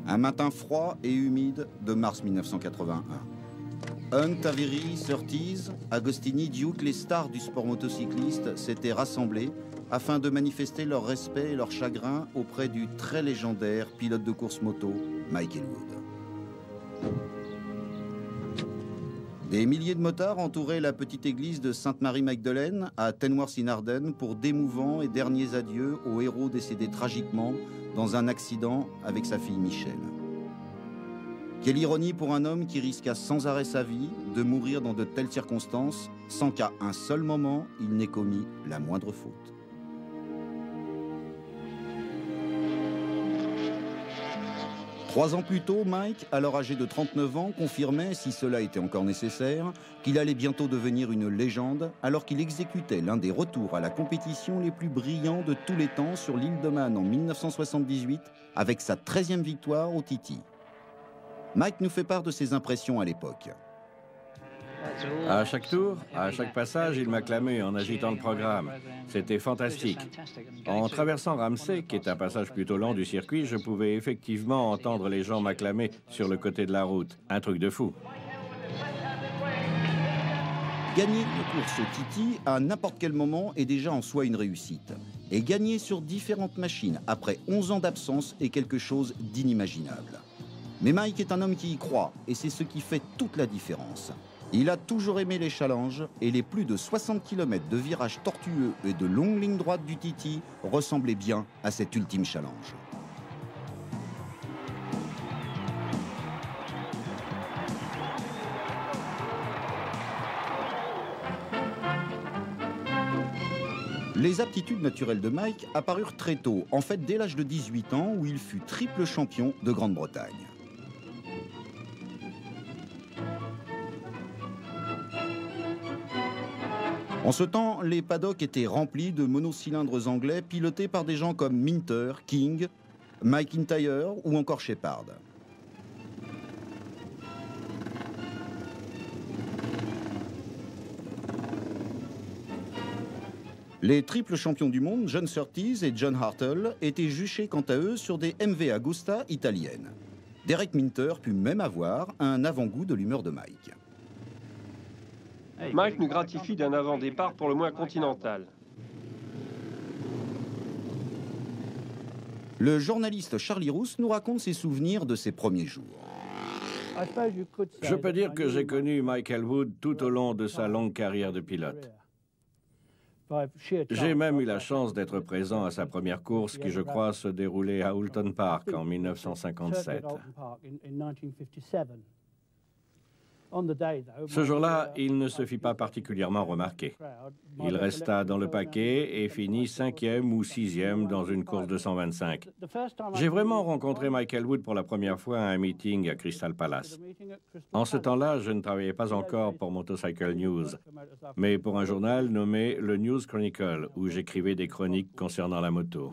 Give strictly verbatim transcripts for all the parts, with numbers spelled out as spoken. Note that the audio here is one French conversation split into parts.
Un matin froid et humide de mars mille neuf cent quatre-vingt-un. Hunt, Avery, Surtees, Agostini, Duke, les stars du sport motocycliste s'étaient rassemblés afin de manifester leur respect et leur chagrin auprès du très légendaire pilote de course moto, Mike Elwood. Des milliers de motards entouraient la petite église de Sainte-Marie-Magdeleine à Tenworth-in-Ardennes pour d'émouvants et derniers adieux au héros décédé tragiquement dans un accident avec sa fille Michelle. Quelle ironie pour un homme qui risqua sans arrêt sa vie de mourir dans de telles circonstances sans qu'à un seul moment il n'ait commis la moindre faute. Trois ans plus tôt, Mike, alors âgé de trente-neuf ans, confirmait, si cela était encore nécessaire, qu'il allait bientôt devenir une légende alors qu'il exécutait l'un des retours à la compétition les plus brillants de tous les temps sur l'île de Man en mille neuf cent soixante-dix-huit avec sa treizième victoire au T T. Mike nous fait part de ses impressions à l'époque. À chaque tour, à chaque passage, il m'acclamait en agitant le programme. C'était fantastique. En traversant Ramsey, qui est un passage plutôt lent du circuit, je pouvais effectivement entendre les gens m'acclamer sur le côté de la route. Un truc de fou. Gagner une course au T T à n'importe quel moment est déjà en soi une réussite. Et gagner sur différentes machines après onze ans d'absence est quelque chose d'inimaginable. Mais Mike est un homme qui y croit, et c'est ce qui fait toute la différence. Il a toujours aimé les challenges, et les plus de soixante kilomètres de virages tortueux et de longues lignes droites du T T ressemblaient bien à cet ultime challenge. Les aptitudes naturelles de Mike apparurent très tôt, en fait dès l'âge de dix-huit ans, où il fut triple champion de Grande-Bretagne. En ce temps, les paddocks étaient remplis de monocylindres anglais pilotés par des gens comme Minter, King, McIntyre ou encore Shepard. Les triples champions du monde, John Surtees et John Hartle, étaient juchés quant à eux sur des M V Agusta italiennes. Derek Minter put même avoir un avant-goût de l'humeur de Mike. Mike nous gratifie d'un avant-départ pour le moins continental. Le journaliste Charlie Rousse nous raconte ses souvenirs de ses premiers jours. Je peux dire que j'ai connu Mike Elwood tout au long de sa longue carrière de pilote. J'ai même eu la chance d'être présent à sa première course qui, je crois, se déroulait à Oulton Park en mille neuf cent cinquante-sept. Ce jour-là, il ne se fit pas particulièrement remarquer. Il resta dans le paquet et finit cinquième ou sixième dans une course de cent vingt-cinq. J'ai vraiment rencontré Mike Elwood pour la première fois à un meeting à Crystal Palace. En ce temps-là, je ne travaillais pas encore pour Motorcycle News, mais pour un journal nommé le News Chronicle, où j'écrivais des chroniques concernant la moto.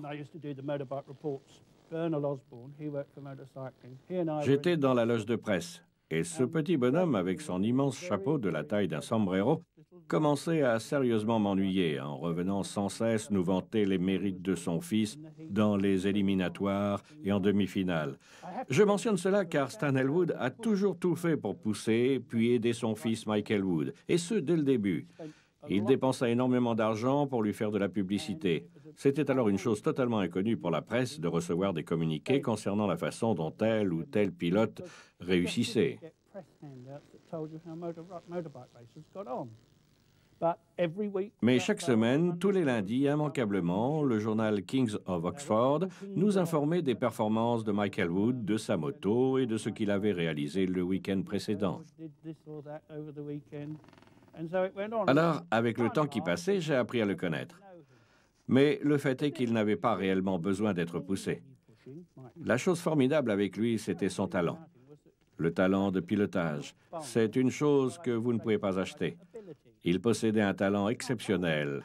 J'étais dans la loge de presse. Et ce petit bonhomme, avec son immense chapeau de la taille d'un sombrero, commençait à sérieusement m'ennuyer en revenant sans cesse nous vanter les mérites de son fils dans les éliminatoires et en demi-finale. Je mentionne cela car Stan Elwood a toujours tout fait pour pousser puis aider son fils Mike Elwood, et ce dès le début. Il dépensa énormément d'argent pour lui faire de la publicité. C'était alors une chose totalement inconnue pour la presse de recevoir des communiqués concernant la façon dont tel ou tel pilote réussissait. Mais chaque semaine, tous les lundis, immanquablement, le journal Kings of Oxford nous informait des performances de Mike Elwood, de sa moto et de ce qu'il avait réalisé le week-end précédent. Alors, avec le temps qui passait, j'ai appris à le connaître. Mais le fait est qu'il n'avait pas réellement besoin d'être poussé. La chose formidable avec lui, c'était son talent. Le talent de pilotage. C'est une chose que vous ne pouvez pas acheter. Il possédait un talent exceptionnel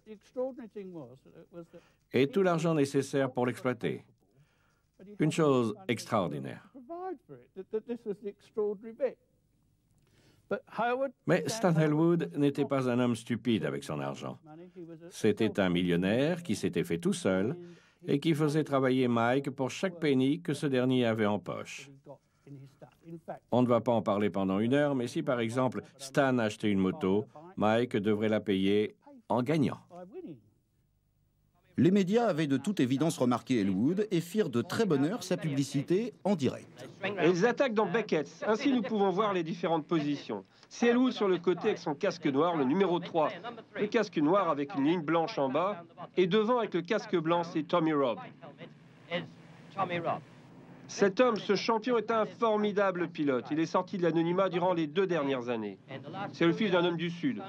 et tout l'argent nécessaire pour l'exploiter. Une chose extraordinaire. Mais Stan Elwood n'était pas un homme stupide avec son argent. C'était un millionnaire qui s'était fait tout seul et qui faisait travailler Mike pour chaque penny que ce dernier avait en poche. On ne va pas en parler pendant une heure, mais si par exemple Stan achetait une moto, Mike devrait la payer en gagnant. Les médias avaient de toute évidence remarqué Elwood et firent de très bonne heure sa publicité en direct. Et ils attaquent dans Beckett's. Ainsi, nous pouvons voir les différentes positions. C'est Elwood sur le côté avec son casque noir, le numéro trois. Le casque noir avec une ligne blanche en bas. Et devant avec le casque blanc, c'est Tommy Robb. Cet homme, ce champion, est un formidable pilote. Il est sorti de l'anonymat durant les deux dernières années. C'est le fils d'un homme du Sud.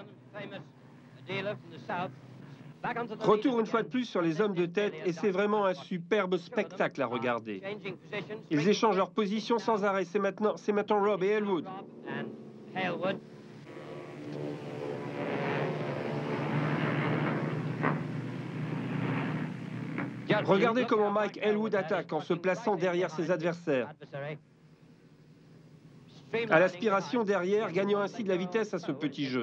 Retour une fois de plus sur les hommes de tête et c'est vraiment un superbe spectacle à regarder. Ils échangent leurs positions sans arrêt. C'est maintenant, c'est maintenant Robb et Elwood. Regardez comment Mike Elwood attaque en se plaçant derrière ses adversaires. À l'aspiration derrière, gagnant ainsi de la vitesse à ce petit jeu.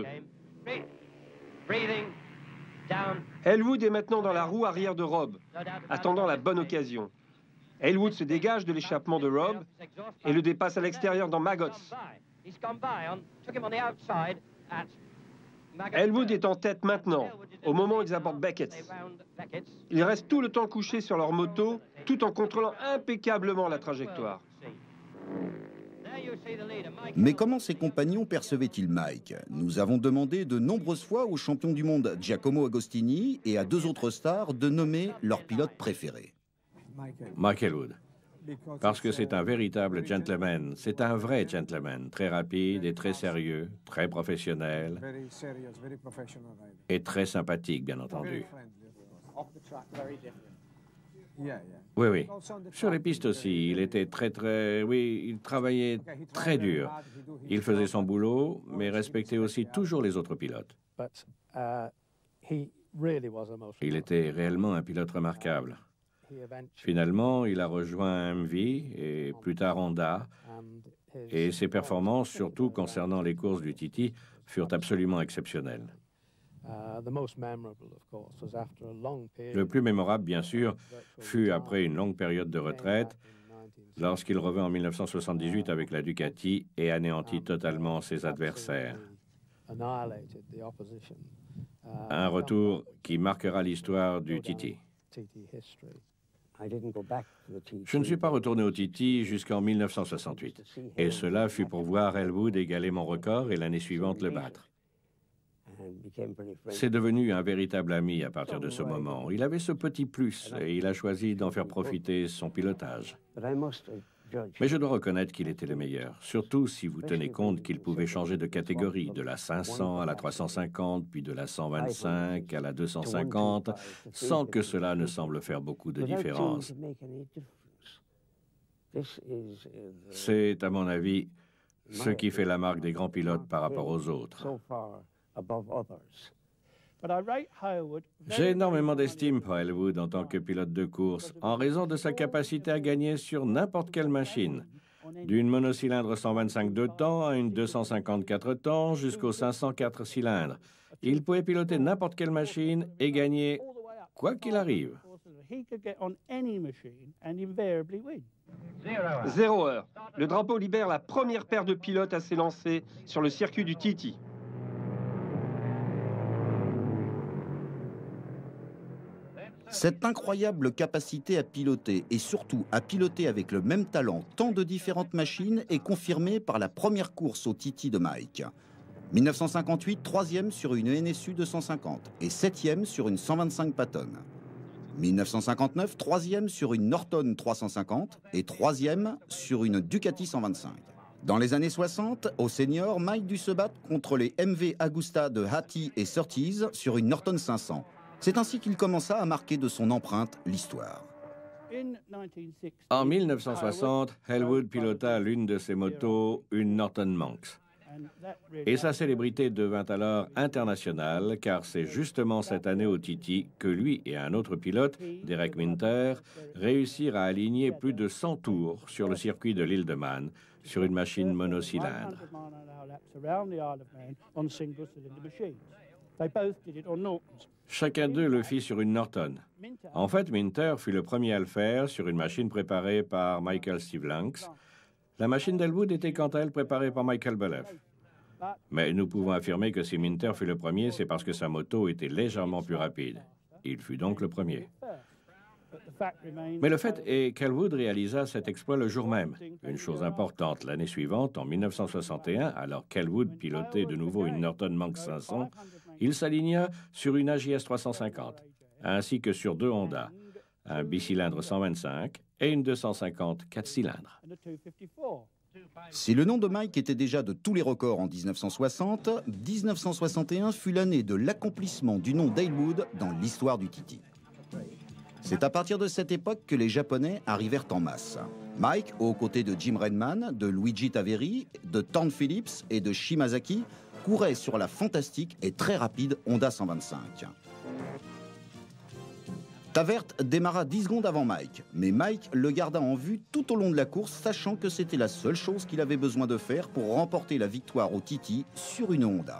Elwood est maintenant dans la roue arrière de Robb, attendant la bonne occasion. Elwood se dégage de l'échappement de Robb et le dépasse à l'extérieur dans Maggots. Elwood est en tête maintenant, au moment où ils abordent Beckett's. Ils restent tout le temps couchés sur leur moto, tout en contrôlant impeccablement la trajectoire. Mais comment ses compagnons percevaient-ils Mike? Nous avons demandé de nombreuses fois au champion du monde Giacomo Agostini et à deux autres stars de nommer leur pilote préféré. Mike Elwood. Parce que c'est un véritable gentleman. C'est un vrai gentleman, très rapide et très sérieux, très professionnel et très sympathique, bien entendu. Oui, oui. Sur les pistes aussi, il était très, très... Oui, il travaillait très dur. Il faisait son boulot, mais respectait aussi toujours les autres pilotes. Il était réellement un pilote remarquable. Finalement, il a rejoint M V et plus tard Honda, et ses performances, surtout concernant les courses du Titi, furent absolument exceptionnelles. Le plus mémorable, bien sûr, fut après une longue période de retraite, lorsqu'il revint en mille neuf cent soixante-dix-huit avec la Ducati et anéantit totalement ses adversaires. Un retour qui marquera l'histoire du Titi. Je ne suis pas retourné au Titi jusqu'en mille neuf cent soixante-huit, et cela fut pour voir Elwood égaler mon record et l'année suivante le battre. C'est devenu un véritable ami à partir de ce moment. Il avait ce petit plus et il a choisi d'en faire profiter son pilotage. Mais je dois reconnaître qu'il était le meilleur, surtout si vous tenez compte qu'il pouvait changer de catégorie, de la cinq cents à la trois cent cinquante, puis de la cent vingt-cinq à la deux cent cinquante, sans que cela ne semble faire beaucoup de différence. C'est, à mon avis, ce qui fait la marque des grands pilotes par rapport aux autres. J'ai énormément d'estime pour Elwood en tant que pilote de course, en raison de sa capacité à gagner sur n'importe quelle machine, d'une monocylindre cent vingt-cinq deux temps à une deux cent cinquante-quatre temps jusqu'au cinq cent quatre cylindres. Il pouvait piloter n'importe quelle machine et gagner quoi qu'il arrive. Zéro heure. Le drapeau libère la première paire de pilotes à s'élancer sur le circuit du Titi. Cette incroyable capacité à piloter et surtout à piloter avec le même talent tant de différentes machines est confirmée par la première course au Titi de Mike. mille neuf cent cinquante-huit, troisième sur une N S U deux cent cinquante et septième sur une cent vingt-cinq Patton. mille neuf cent cinquante-neuf, troisième sur une Norton trois cent cinquante et troisième sur une Ducati cent vingt-cinq. Dans les années soixante, au senior, Mike dut se battre contre les M V Agusta de Hattie et Surtees sur une Norton cinq cents. C'est ainsi qu'il commença à marquer de son empreinte l'histoire. En mille neuf cent soixante, Elwood pilota l'une de ses motos, une Norton Manx. Et sa célébrité devint alors internationale, car c'est justement cette année au Titi que lui et un autre pilote, Derek Minter, réussirent à aligner plus de cent tours sur le circuit de l'île de Man, sur une machine monocylindre. Chacun d'eux le fit sur une Norton. En fait, Minter fut le premier à le faire sur une machine préparée par Michael Stevlanks. La machine d'Elwood était quant à elle préparée par Michael Belleff. Mais nous pouvons affirmer que si Minter fut le premier, c'est parce que sa moto était légèrement plus rapide. Il fut donc le premier. Mais le fait est qu'Elwood réalisa cet exploit le jour même. Une chose importante, l'année suivante, en mille neuf cent soixante et un, alors qu'Elwood pilotait de nouveau une Norton Manx cinq cents, il s'aligna sur une A J S trois cent cinquante, ainsi que sur deux Honda, un bicylindre cent vingt-cinq et une deux cent cinquante quatre cylindres. Si le nom de Mike était déjà de tous les records en mille neuf cent soixante, mille neuf cent soixante et un fut l'année de l'accomplissement du nom d'Elwood dans l'histoire du T T. C'est à partir de cette époque que les Japonais arrivèrent en masse. Mike, aux côtés de Jim Redman, de Luigi Taveri, de Thorne Phillips et de Shimazaki, courait sur la fantastique et très rapide Honda cent vingt-cinq. Tavert démarra dix secondes avant Mike, mais Mike le garda en vue tout au long de la course, sachant que c'était la seule chose qu'il avait besoin de faire pour remporter la victoire au T T sur une Honda.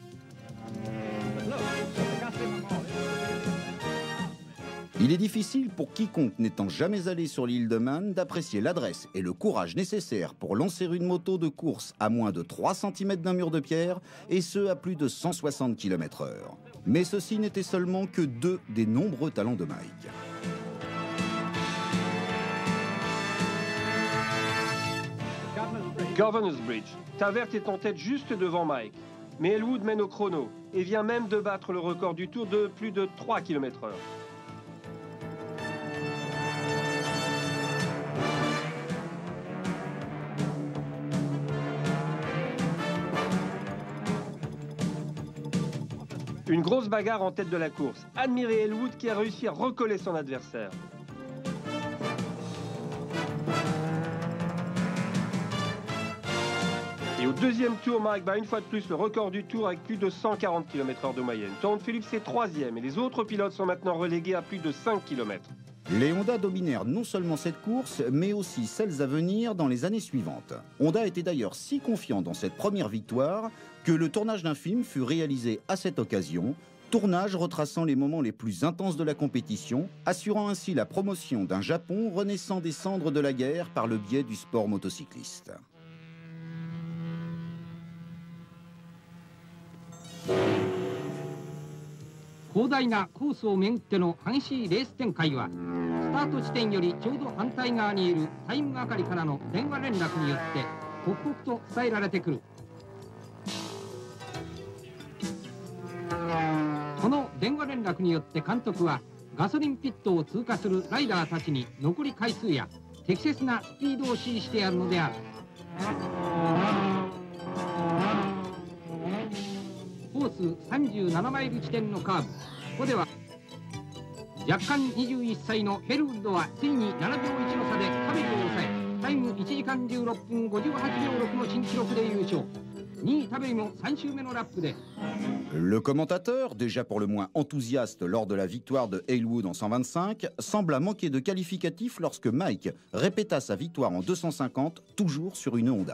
Il est difficile pour quiconque n'étant jamais allé sur l'île de Man d'apprécier l'adresse et le courage nécessaires pour lancer une moto de course à moins de trois centimètres d'un mur de pierre, et ce à plus de cent soixante kilomètres heure. Mais ceci n'était seulement que deux des nombreux talents de Mike. Governor's Bridge. Tavert est en tête juste devant Mike. Mais Elwood mène au chrono et vient même de battre le record du tour de plus de trois kilomètres heure. Une grosse bagarre en tête de la course. Admirez Elwood qui a réussi à recoller son adversaire. Et au deuxième tour, Mike bat une fois de plus le record du tour avec plus de cent quarante kilomètres heure de moyenne. Thorne Phillips est troisième et les autres pilotes sont maintenant relégués à plus de cinq kilomètres. Les Honda dominèrent non seulement cette course, mais aussi celles à venir dans les années suivantes. Honda était d'ailleurs si confiant dans cette première victoire que le tournage d'un film fut réalisé à cette occasion, tournage retraçant les moments les plus intenses de la compétition, assurant ainsi la promotion d'un Japon renaissant des cendres de la guerre par le biais du sport motocycliste. 広大なコースをめぐっての激しいレース展開はスタート地点よりちょうど反対側にいるタイム係からの電話連絡によって刻々と伝えられてくる。この電話連絡によって監督はガソリンピットを通過するライダーたちに残り回数や適切なスピードを指示してやるのである。コースさんじゅうななマイル地点のカーブ、ここでは若干にじゅういっさいのヘルウッドはついにななびょういちの差でタベルを抑え、タイムいちじかんじゅうろっぷんごじゅうはちびょうろくの新記録で優勝。にいタベルもさん周目のラップで。 Le commentateur, déjà pour le moins enthousiaste lors de la victoire de Elwood en cent vingt-cinq, sembla manquer de qualificatif lorsque Mike répéta sa victoire en deux cent cinquante, toujours sur une Honda.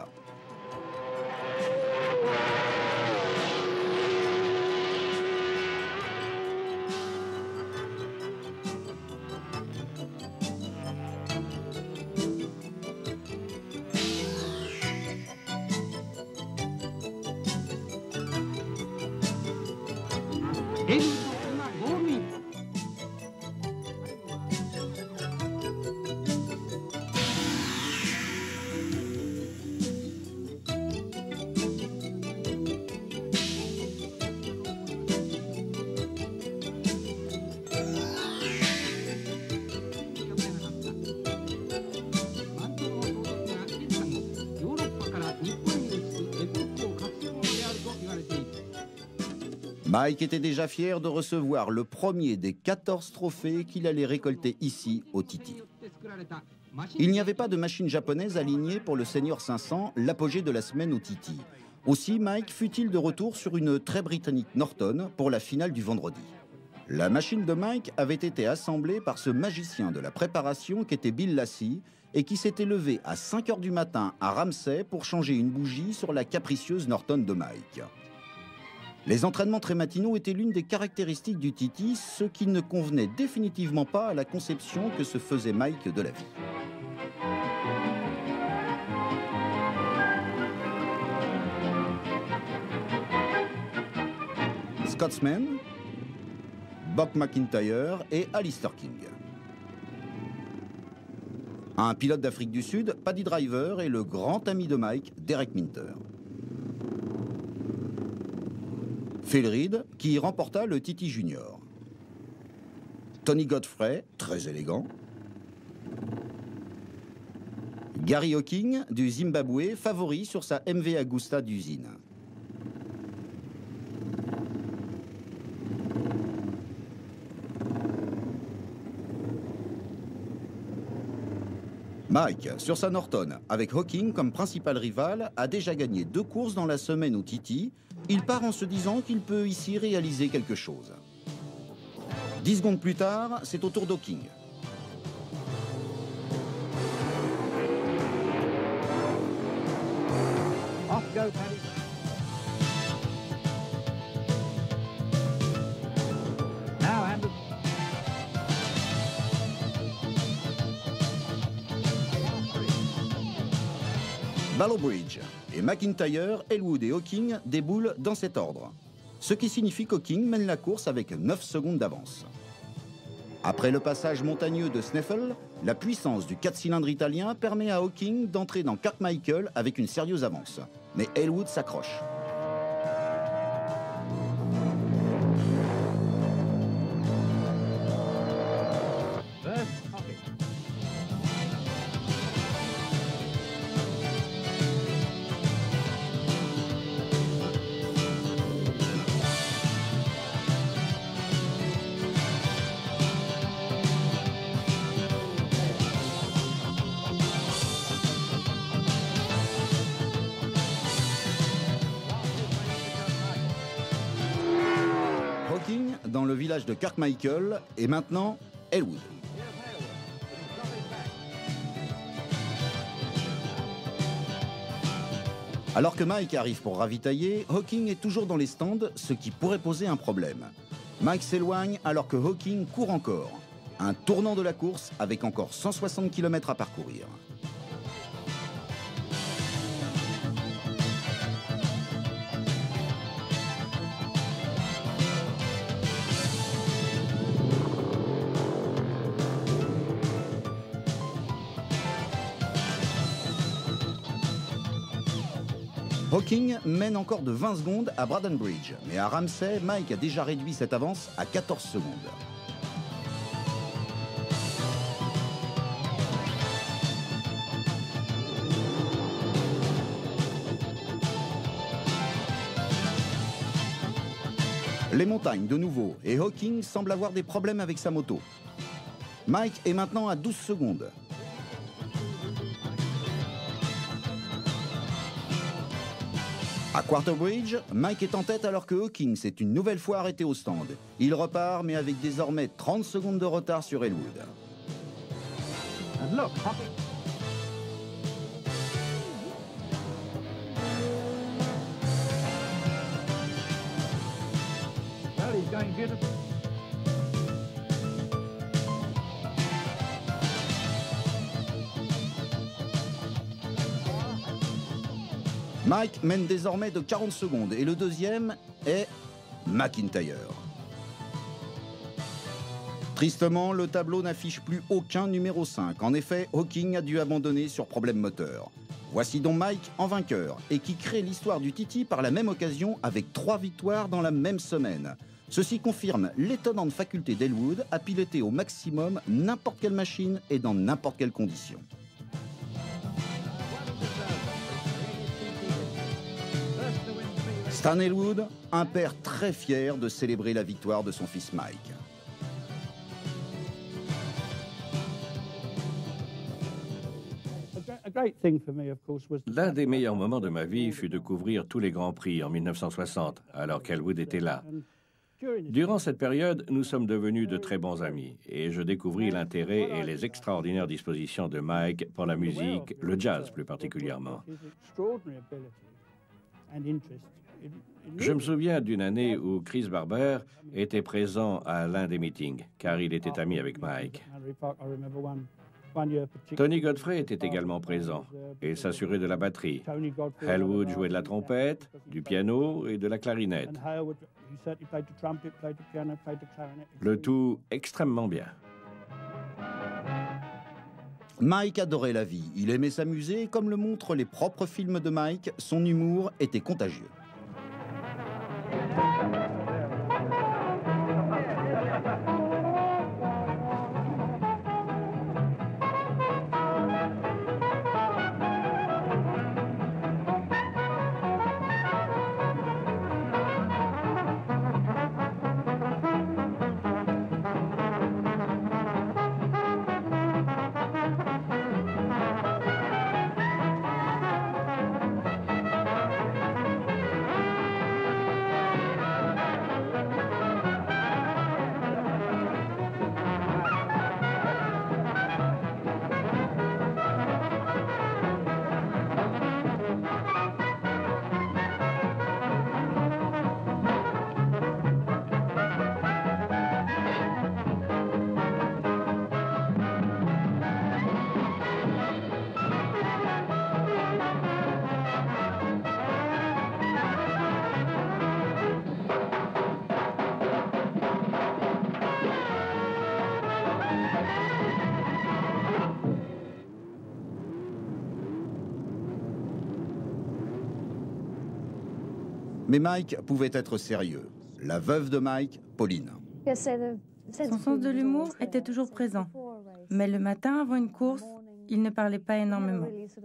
Mike était déjà fier de recevoir le premier des quatorze trophées qu'il allait récolter ici au T T. Il n'y avait pas de machine japonaise alignée pour le Senior cinq cents, l'apogée de la semaine au T T. Aussi, Mike fut-il de retour sur une très britannique Norton pour la finale du vendredi. La machine de Mike avait été assemblée par ce magicien de la préparation qu'était Bill Lassie et qui s'était levé à cinq heures du matin à Ramsay pour changer une bougie sur la capricieuse Norton de Mike. Les entraînements très matinaux étaient l'une des caractéristiques du Titi, ce qui ne convenait définitivement pas à la conception que se faisait Mike de la vie. Scotsman, Buck McIntyre et Alistair King. Un pilote d'Afrique du Sud, Paddy Driver, et le grand ami de Mike, Derek Minter. Phil Reed, qui remporta le Titi Junior. Tony Godfrey, très élégant. Gary Hawking, du Zimbabwe, favori sur sa M V Agusta d'usine. Mike, sur sa Norton, avec Hawking comme principal rival, a déjà gagné deux courses dans la semaine au Titi. Il part en se disant qu'il peut ici réaliser quelque chose. Dix secondes plus tard, c'est au tour d'Hawking. Off go, Paddy. Now, Andy. Ballowbridge et McIntyre, Elwood et Hawking déboulent dans cet ordre. Ce qui signifie qu'Hawking mène la course avec neuf secondes d'avance. Après le passage montagneux de Snaffle, la puissance du quatre cylindres italien permet à Hawking d'entrer dans Carmichael avec une sérieuse avance. Mais Elwood s'accroche. Dans le village de Carmichael et maintenant Elwood. Alors que Mike arrive pour ravitailler, Hawking est toujours dans les stands, ce qui pourrait poser un problème. Mike s'éloigne alors que Hawking court encore. Un tournant de la course avec encore cent soixante kilomètres à parcourir. Hawking mène encore de vingt secondes à Braden Bridge, mais à Ramsey, Mike a déjà réduit cette avance à quatorze secondes. Les montagnes de nouveau, et Hawking semble avoir des problèmes avec sa moto. Mike est maintenant à douze secondes. À Quarterbridge, Mike est en tête alors que Hawking s'est une nouvelle fois arrêté au stand. Il repart, mais avec désormais trente secondes de retard sur Elwood. And look, Hawking. Well, he's going beautiful. Mike mène désormais de quarante secondes et le deuxième est McIntyre. Tristement, le tableau n'affiche plus aucun numéro cinq. En effet, Hawking a dû abandonner sur problème moteur. Voici donc Mike en vainqueur et qui crée l'histoire du Titi par la même occasion avec trois victoires dans la même semaine. Ceci confirme l'étonnante faculté d'Elwood à piloter au maximum n'importe quelle machine et dans n'importe quelle condition. Stan Elwood, un père très fier de célébrer la victoire de son fils Mike. L'un des meilleurs moments de ma vie fut de couvrir tous les Grands Prix en mille neuf cent soixante, alors qu'Elwood était là. Durant cette période, nous sommes devenus de très bons amis et je découvris l'intérêt et les extraordinaires dispositions de Mike pour la musique, le jazz plus particulièrement. Je me souviens d'une année où Chris Barber était présent à l'un des meetings, car il était ami avec Mike. Tony Godfrey était également présent et s'assurait de la batterie. Hellwood jouait de la trompette, du piano et de la clarinette. Le tout extrêmement bien. Mike adorait la vie, il aimait s'amuser et comme le montrent les propres films de Mike, son humour était contagieux. Mais Mike pouvait être sérieux. La veuve de Mike, Pauline. Son sens de l'humour était toujours présent. Mais le matin, avant une course, il ne parlait pas énormément.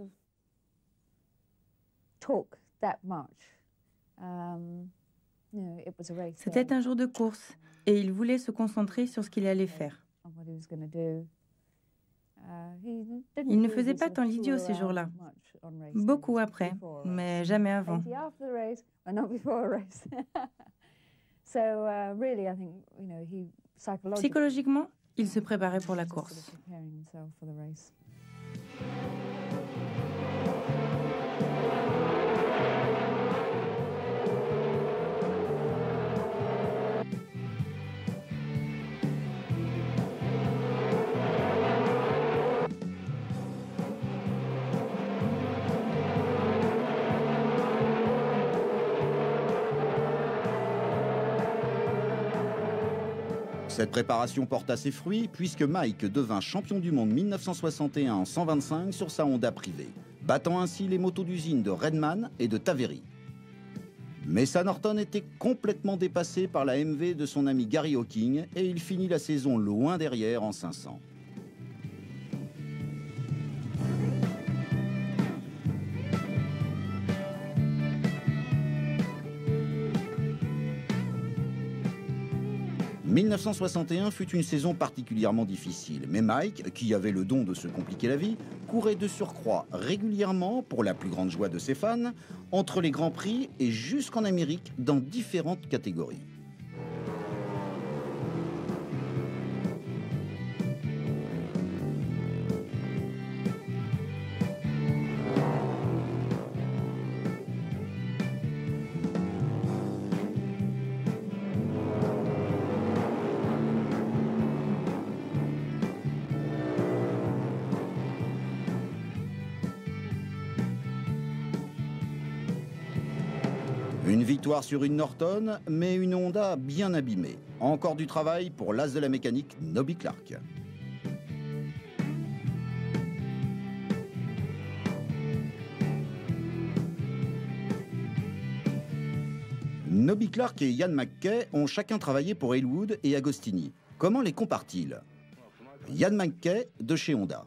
C'était un jour de course et il voulait se concentrer sur ce qu'il allait faire. Il ne faisait pas tant l'idiot ces jours-là. Beaucoup après, mais jamais avant. Psychologiquement, il se préparait pour la course. Cette préparation porta ses fruits puisque Mike devint champion du monde mille neuf cent soixante et un en cent vingt-cinq sur sa Honda privée, battant ainsi les motos d'usine de Redman et de Taveri. Mais Sam Norton était complètement dépassé par la M V de son ami Gary Hawking et il finit la saison loin derrière en cinq cents. mille neuf cent soixante et un fut une saison particulièrement difficile, mais Mike, qui avait le don de se compliquer la vie, courait de surcroît régulièrement, pour la plus grande joie de ses fans, entre les Grands Prix et jusqu'en Amérique dans différentes catégories. Une victoire sur une Norton, mais une Honda bien abîmée. Encore du travail pour l'as de la mécanique Nobby Clark. Nobby Clark et Ian McKay ont chacun travaillé pour Hellwood et Agostini. Comment les compare-t-il? Ian McKay de chez Honda.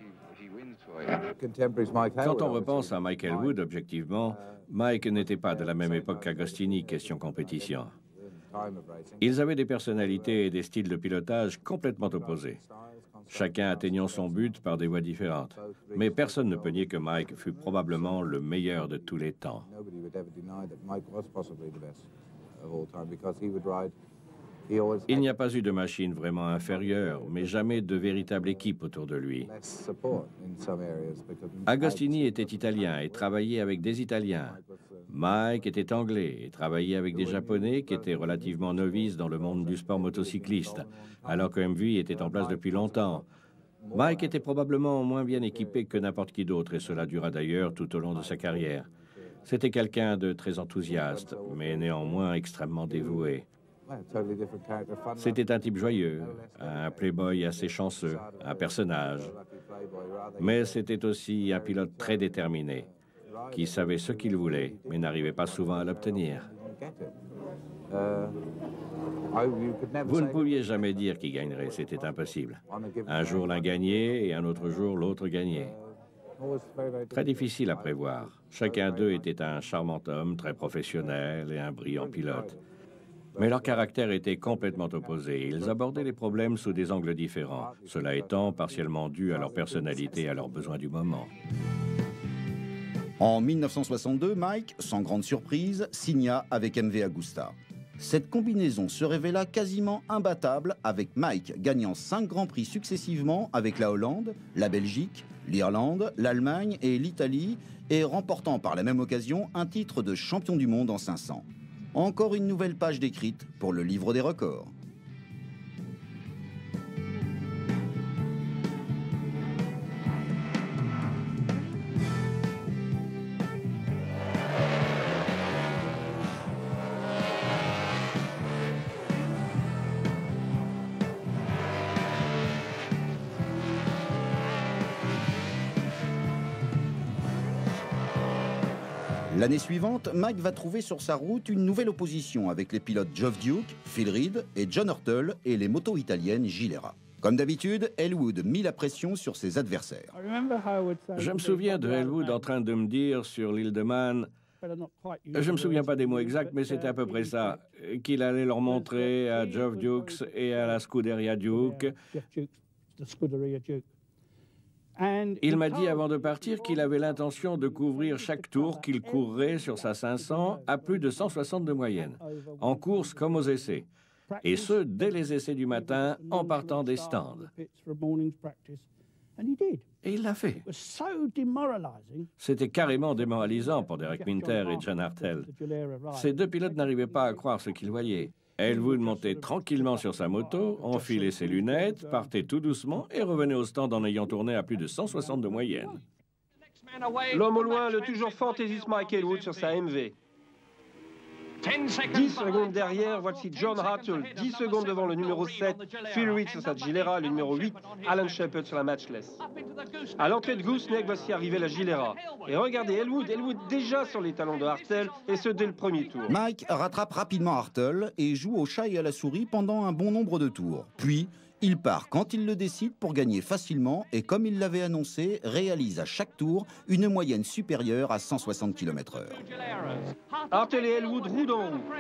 Quand on repense à Mike Hellwood, objectivement, Mike n'était pas de la même époque qu'Agostini, question compétition. Ils avaient des personnalités et des styles de pilotage complètement opposés, chacun atteignant son but par des voies différentes. Mais personne ne peut nier que Mike fut probablement le meilleur de tous les temps. Il n'y a pas eu de machine vraiment inférieure, mais jamais de véritable équipe autour de lui. Agostini était italien et travaillait avec des Italiens. Mike était anglais et travaillait avec des Japonais qui étaient relativement novices dans le monde du sport motocycliste, alors que M V était en place depuis longtemps. Mike était probablement moins bien équipé que n'importe qui d'autre, et cela dura d'ailleurs tout au long de sa carrière. C'était quelqu'un de très enthousiaste, mais néanmoins extrêmement dévoué. C'était un type joyeux, un playboy assez chanceux, un personnage. Mais c'était aussi un pilote très déterminé, qui savait ce qu'il voulait, mais n'arrivait pas souvent à l'obtenir. Vous ne pouviez jamais dire qui gagnerait, c'était impossible. Un jour l'un gagnait et un autre jour l'autre gagnait. Très difficile à prévoir. Chacun d'eux était un charmant homme, très professionnel et un brillant pilote. Mais leurs caractères étaient complètement opposés. Ils abordaient les problèmes sous des angles différents, cela étant partiellement dû à leur personnalité et à leurs besoins du moment. En mille neuf cent soixante-deux, Mike, sans grande surprise, signa avec M V Agusta. Cette combinaison se révéla quasiment imbattable, avec Mike gagnant cinq grands prix successivement avec la Hollande, la Belgique, l'Irlande, l'Allemagne et l'Italie, et remportant par la même occasion un titre de champion du monde en cinq cents. Encore une nouvelle page décrite pour le livre des records. L'année suivante, Mike va trouver sur sa route une nouvelle opposition avec les pilotes Geoff Duke, Phil Reed et John Hurtle et les motos italiennes Gilera. Comme d'habitude, Elwood mit la pression sur ses adversaires. Je me souviens de Elwood en train de me dire sur l'île de Man, je ne me souviens pas des mots exacts, mais c'était à peu près ça, qu'il allait leur montrer à Geoff Dukes et à la Scuderia Duke. Il m'a dit avant de partir qu'il avait l'intention de couvrir chaque tour qu'il courrait sur sa cinq cents à plus de cent soixante de moyenne, en course comme aux essais, et ce, dès les essais du matin, en partant des stands. Et il l'a fait. C'était carrément démoralisant pour Derek Minter et John Hurtle. Ces deux pilotes n'arrivaient pas à croire ce qu'ils voyaient. Elwood montait tranquillement sur sa moto, enfilait ses lunettes, partait tout doucement et revenait au stand en ayant tourné à plus de cent soixante de moyenne. L'homme au loin, le toujours fantaisiste Mike Elwood sur sa M V. dix secondes derrière, voici John Hurtle, dix secondes devant le numéro sept, Phil Reed sur sa Gilera, le numéro huit, Alan Shepard sur la Matchless. À l'entrée de Gooseneck, voici arriver la Gilera. Et regardez Elwood, Elwood déjà sur les talons de Hurtle, et ce dès le premier tour. Mike rattrape rapidement Hurtle et joue au chat et à la souris pendant un bon nombre de tours. Puis, il part quand il le décide pour gagner facilement et, comme il l'avait annoncé, réalise à chaque tour une moyenne supérieure à cent soixante kilomètres heure. Hurtle et Elwood roue dans roue.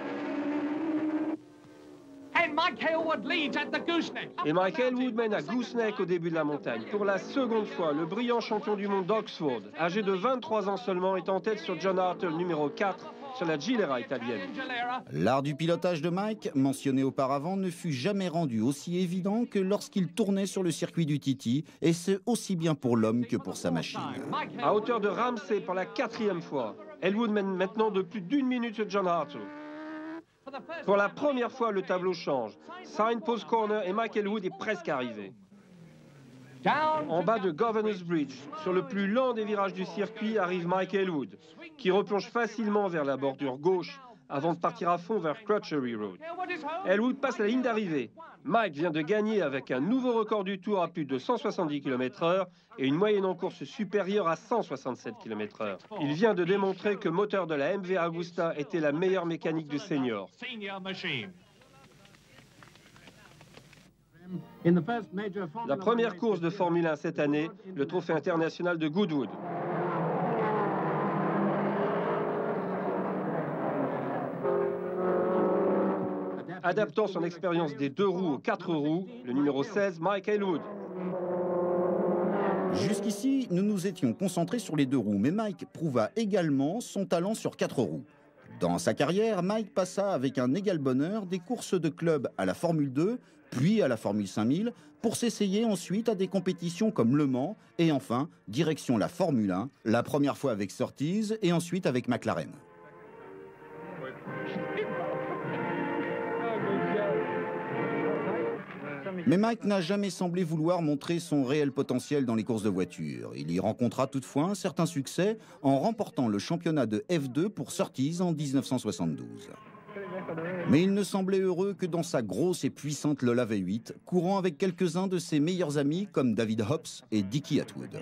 Et Mike Elwood mène à Gooseneck au début de la montagne. Pour la seconde fois, le brillant champion du monde d'Oxford, âgé de vingt-trois ans seulement, est en tête sur John Hurtle, numéro quatre, sur la Gilera italienne. L'art du pilotage de Mike, mentionné auparavant, ne fut jamais rendu aussi évident que lorsqu'il tournait sur le circuit du Titi, et ce aussi bien pour l'homme que pour sa machine. À hauteur de Ramsey pour la quatrième fois, Elwood mène maintenant de plus d'une minute sur John Hurtle. Pour la première fois, le tableau change. Signpost Corner et Mike Elwood est presque arrivé. En bas de Governor's Bridge, sur le plus lent des virages du circuit, arrive Mike Elwood, qui replonge facilement vers la bordure gauche avant de partir à fond vers Crutchery Road. Elwood passe la ligne d'arrivée. Mike vient de gagner avec un nouveau record du Tour à plus de cent soixante-dix kilomètres heure et une moyenne en course supérieure à cent soixante-sept kilomètres heure. Il vient de démontrer que le moteur de la M V Agusta était la meilleure mécanique du senior. La première course de Formule un cette année, le Trophée international de Goodwood. Adaptant son expérience des deux roues aux quatre roues, le numéro seize, Mike Elwood. Jusqu'ici, nous nous étions concentrés sur les deux roues, mais Mike prouva également son talent sur quatre roues. Dans sa carrière, Mike passa avec un égal bonheur des courses de club à la Formule deux, puis à la Formule cinq mille, pour s'essayer ensuite à des compétitions comme Le Mans, et enfin, direction la Formule un, la première fois avec Surtees et ensuite avec McLaren. Mais Mike n'a jamais semblé vouloir montrer son réel potentiel dans les courses de voiture. Il y rencontra toutefois un certain succès en remportant le championnat de F deux pour Surtees en mille neuf cent soixante-douze. Mais il ne semblait heureux que dans sa grosse et puissante Lola V huit, courant avec quelques-uns de ses meilleurs amis comme David Hobbs et Dickie Atwood.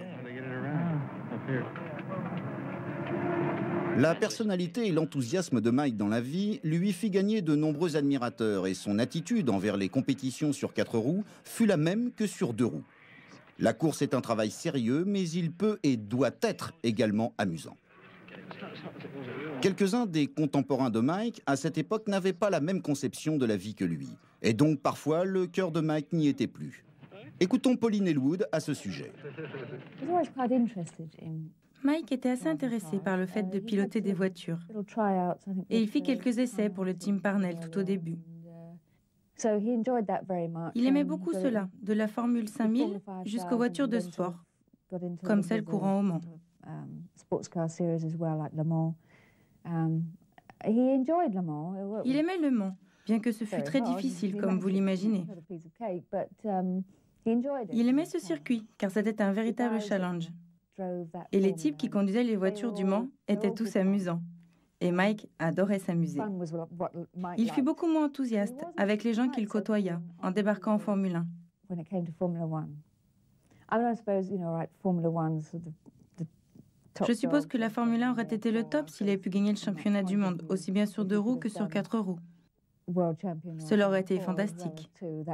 La personnalité et l'enthousiasme de Mike dans la vie lui fit gagner de nombreux admirateurs et son attitude envers les compétitions sur quatre roues fut la même que sur deux roues. La course est un travail sérieux, mais il peut et doit être également amusant. Quelques-uns des contemporains de Mike, à cette époque, n'avaient pas la même conception de la vie que lui. Et donc, parfois, le cœur de Mike n'y était plus. Écoutons Pauline Elwood à ce sujet. Mike était assez intéressé par le fait de piloter des voitures. Et il fit quelques essais pour le team Parnell tout au début. Il aimait beaucoup cela, de la Formule cinq mille jusqu'aux voitures de sport, comme celle courant au Mans. Il aimait Le Mans, bien que ce fût très difficile, comme vous l'imaginez. Il aimait ce circuit, car c'était un véritable challenge. Et les types qui conduisaient les voitures du Mans étaient tous amusants. Et Mike adorait s'amuser. Il fut beaucoup moins enthousiaste avec les gens qu'il côtoya en débarquant en Formule un. Je suppose que la Formule un aurait été le top s'il avait pu gagner le championnat du monde, aussi bien sur deux roues que sur quatre roues. Cela aurait été fantastique.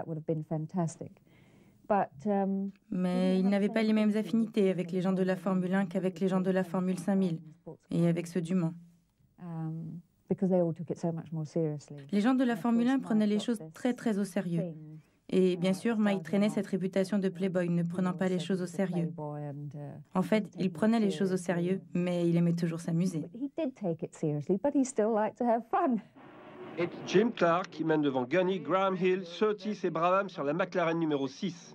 Mais il n'avait pas les mêmes affinités avec les gens de la Formule un qu'avec les gens de la Formule cinq mille et avec ceux du Mans. Les gens de la Formule un prenaient les choses très très au sérieux. Et bien sûr, Mike traînait cette réputation de playboy, ne prenant pas les choses au sérieux. En fait, il prenait les choses au sérieux, mais il aimait toujours s'amuser. Jim Clark qui mène devant Gunny, Graham Hill, Surtees et Brabham sur la McLaren numéro six.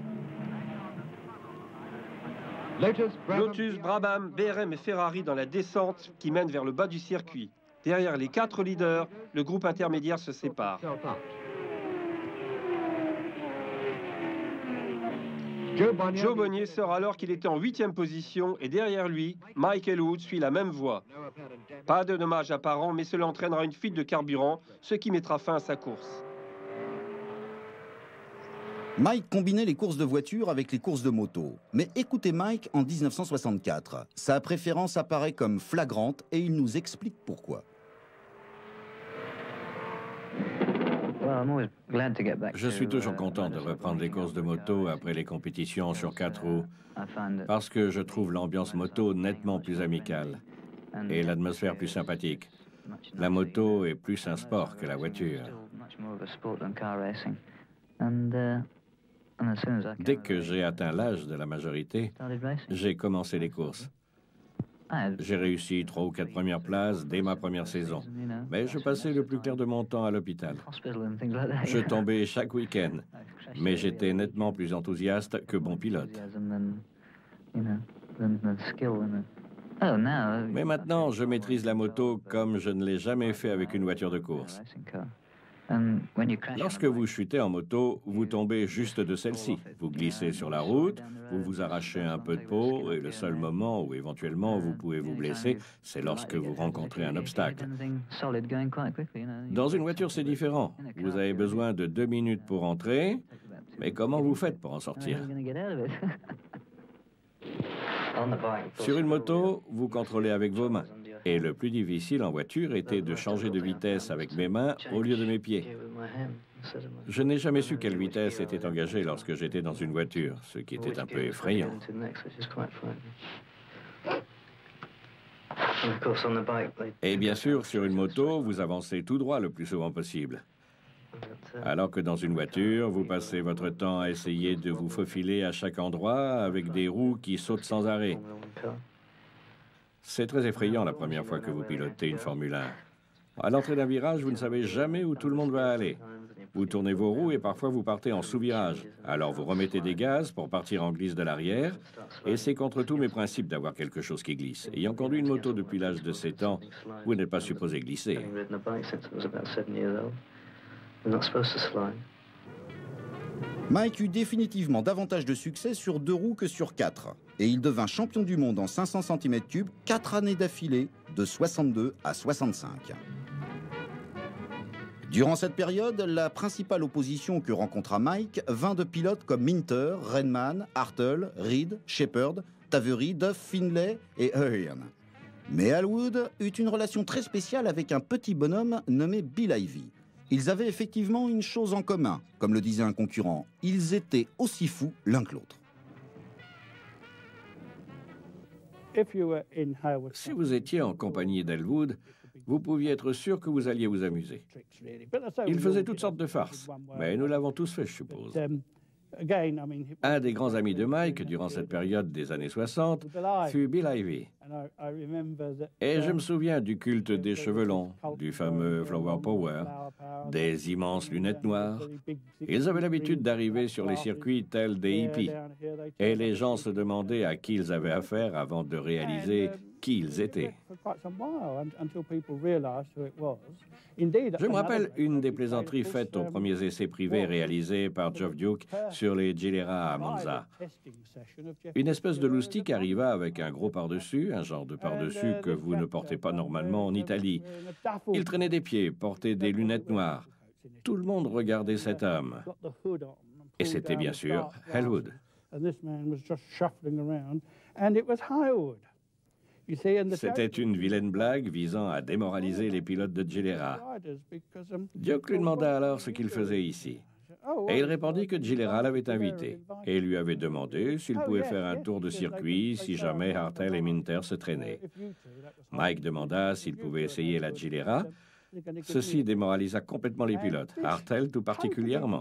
Lotus, Brabham, B R M et Ferrari dans la descente qui mène vers le bas du circuit. Derrière les quatre leaders, le groupe intermédiaire se sépare. Joe Bonnier sort alors qu'il était en huitième position et derrière lui, Mike Elwood suit la même voie. Pas de dommages apparents, mais cela entraînera une fuite de carburant, ce qui mettra fin à sa course. Mike combinait les courses de voiture avec les courses de moto. Mais écoutez Mike en mille neuf cent soixante-quatre. Sa préférence apparaît comme flagrante et il nous explique pourquoi. Je suis toujours content de reprendre les courses de moto après les compétitions sur quatre roues, parce que je trouve l'ambiance moto nettement plus amicale et l'atmosphère plus sympathique. La moto est plus un sport que la voiture. Dès que j'ai atteint l'âge de la majorité, j'ai commencé les courses. J'ai réussi trois ou quatre premières places dès ma première saison, mais je passais le plus clair de mon temps à l'hôpital. Je tombais chaque week-end, mais j'étais nettement plus enthousiaste que bon pilote. Mais maintenant, je maîtrise la moto comme je ne l'ai jamais fait avec une voiture de course. Lorsque vous chutez en moto, vous tombez juste de celle-ci. Vous glissez sur la route, vous vous arrachez un peu de peau et le seul moment où éventuellement vous pouvez vous blesser, c'est lorsque vous rencontrez un obstacle. Dans une voiture, c'est différent. Vous avez besoin de deux minutes pour entrer, mais comment vous faites pour en sortir? Sur une moto, vous contrôlez avec vos mains. Et le plus difficile en voiture était de changer de vitesse avec mes mains au lieu de mes pieds. Je n'ai jamais su quelle vitesse était engagée lorsque j'étais dans une voiture, ce qui était un peu effrayant. Et bien sûr, sur une moto, vous avancez tout droit le plus souvent possible. Alors que dans une voiture, vous passez votre temps à essayer de vous faufiler à chaque endroit avec des roues qui sautent sans arrêt. C'est très effrayant la première fois que vous pilotez une Formule un. À l'entrée d'un virage, vous ne savez jamais où tout le monde va aller. Vous tournez vos roues et parfois vous partez en sous-virage. Alors vous remettez des gaz pour partir en glisse de l'arrière. Et c'est contre tous mes principes d'avoir quelque chose qui glisse. Ayant conduit une moto depuis l'âge de sept ans, vous n'êtes pas supposé glisser. Mike eut définitivement davantage de succès sur deux roues que sur quatre. Et il devint champion du monde en cinq cents centimètres cubes quatre années d'affilée, de soixante-deux à soixante-cinq. Durant cette période, la principale opposition que rencontra Mike vint de pilotes comme Minter, Redman, Hartle, Reed, Shepard, Tavery, Duff, Findlay et Hearn. Mais Elwood eut une relation très spéciale avec un petit bonhomme nommé Bill Ivy. Ils avaient effectivement une chose en commun, comme le disait un concurrent, ils étaient aussi fous l'un que l'autre. Si vous étiez en compagnie d'Elwood, vous pouviez être sûr que vous alliez vous amuser. Il faisait toutes sortes de farces, mais nous l'avons tous fait, je suppose. Un des grands amis de Mike, durant cette période des années soixante, fut Bill Ivy. Et je me souviens du culte des cheveux longs, du fameux Flower Power, des immenses lunettes noires. Ils avaient l'habitude d'arriver sur les circuits tels des hippies. Et les gens se demandaient à qui ils avaient affaire avant de réaliser qui ils étaient. Je me rappelle une des plaisanteries faites aux premiers essais privés réalisés par Geoff Duke sur les Gilera à Monza. Une espèce de loustic arriva avec un gros par-dessus, un genre de par-dessus que vous ne portez pas normalement en Italie. Il traînait des pieds, portait des lunettes noires. Tout le monde regardait cet homme. Et c'était bien sûr Elwood. C'était une vilaine blague visant à démoraliser les pilotes de Gilera. Duke lui demanda alors ce qu'il faisait ici. Et il répondit que Gilera l'avait invité et lui avait demandé s'il pouvait faire un tour de circuit si jamais Hartle et Minter se traînaient. Mike demanda s'il pouvait essayer la Gilera. Ceci démoralisa complètement les pilotes, Hartle tout particulièrement.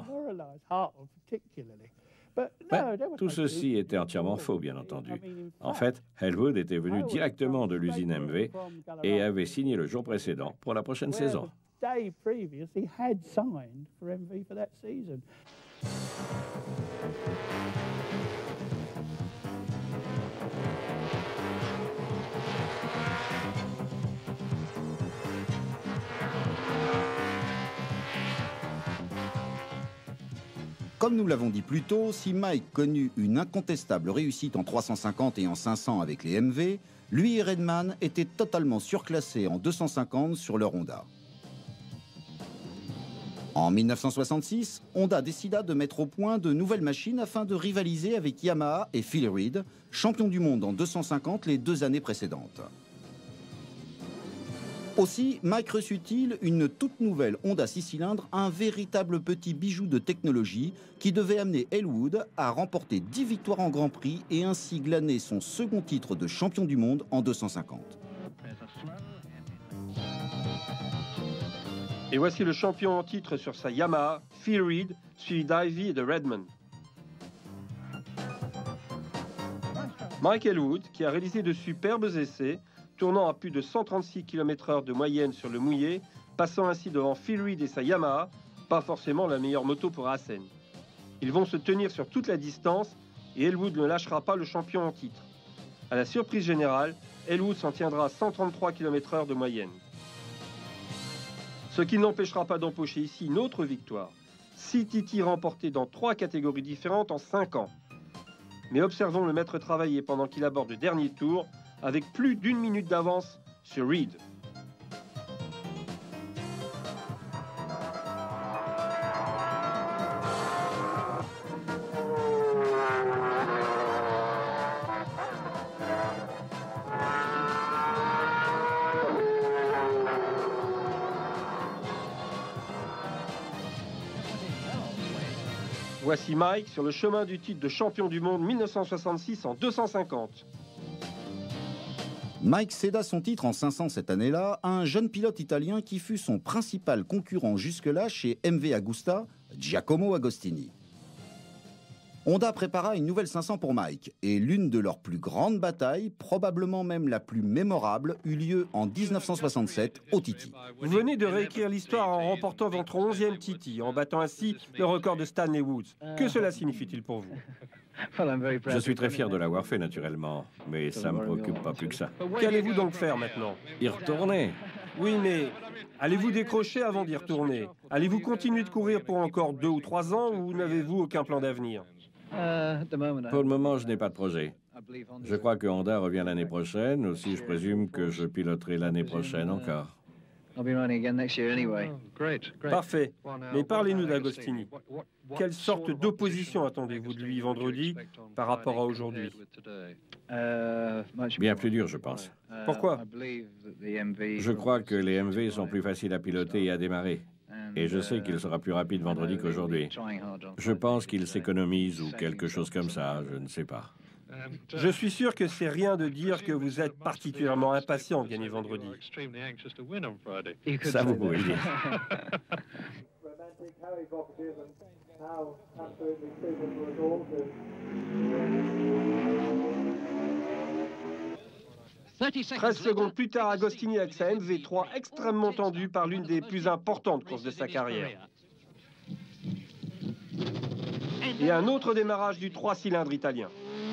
Mais tout ceci était entièrement faux, bien entendu. En fait, Elwood était venu directement de l'usine M V et avait signé le jour précédent pour la prochaine saison. Comme nous l'avons dit plus tôt, si Mike connut une incontestable réussite en trois cent cinquante et en cinq cents avec les M V, lui et Redman étaient totalement surclassés en deux cent cinquante sur leur Honda. En mille neuf cent soixante-six, Honda décida de mettre au point de nouvelles machines afin de rivaliser avec Yamaha et Phil Reed, champions du monde en deux cent cinquante les deux années précédentes. Aussi, Mike reçut-il une toute nouvelle Honda six cylindres, un véritable petit bijou de technologie qui devait amener Elwood à remporter dix victoires en Grand Prix et ainsi glaner son second titre de champion du monde en deux cent cinquante. Et voici le champion en titre sur sa Yamaha, Phil Reed, suivi d'Ivy et de Redman. Mike Elwood, qui a réalisé de superbes essais, tournant à plus de cent trente-six kilomètres heure de moyenne sur le mouillé, passant ainsi devant Phil Reed et sa Yamaha, pas forcément la meilleure moto pour Assen. Ils vont se tenir sur toute la distance et Elwood ne lâchera pas le champion en titre. À la surprise générale, Elwood s'en tiendra à cent trente-trois kilomètres heure de moyenne. Ce qui n'empêchera pas d'empocher ici une autre victoire. Six titis remportés dans trois catégories différentes en cinq ans. Mais observons le maître travailler pendant qu'il aborde le dernier tour, avec plus d'une minute d'avance sur Reed. Voici Mike sur le chemin du titre de champion du monde mille neuf cent soixante-six en deux cent cinquante. Mike céda son titre en cinq cents cette année-là à un jeune pilote italien qui fut son principal concurrent jusque-là chez M V Agusta, Giacomo Agostini. Honda prépara une nouvelle cinq cents pour Mike et l'une de leurs plus grandes batailles, probablement même la plus mémorable, eut lieu en mille neuf cent soixante-sept au Titi. Vous venez de réécrire l'histoire en remportant votre onzième Titi, en battant ainsi le record de Stanley Woods. Que cela signifie-t-il pour vous? Je suis très fier de l'avoir fait, naturellement, mais ça ne me préoccupe pas plus que ça. Qu'allez-vous donc faire maintenant? Y retourner. Oui, mais allez-vous décrocher avant d'y retourner? Allez-vous continuer de courir pour encore deux ou trois ans ou n'avez-vous aucun plan d'avenir? Pour le moment, je n'ai pas de projet. Je crois que Honda revient l'année prochaine. Aussi, je présume que je piloterai l'année prochaine encore. Parfait. Mais parlez-nous d'Agostini. Quelle sorte d'opposition attendez-vous de lui vendredi par rapport à aujourd'hui? Bien plus dur, je pense. Pourquoi? Je crois que les M V sont plus faciles à piloter et à démarrer. Et je sais qu'il sera plus rapide vendredi qu'aujourd'hui. Je pense qu'il s'économise ou quelque chose comme ça, je ne sais pas. Je suis sûr que c'est rien de dire que vous êtes particulièrement impatient de gagner vendredi. Ça, vous pouvez le dire. treize secondes plus tard, Agostini avec sa M V trois extrêmement tendue par l'une des plus importantes courses de sa carrière. Et un autre démarrage du trois cylindres italien.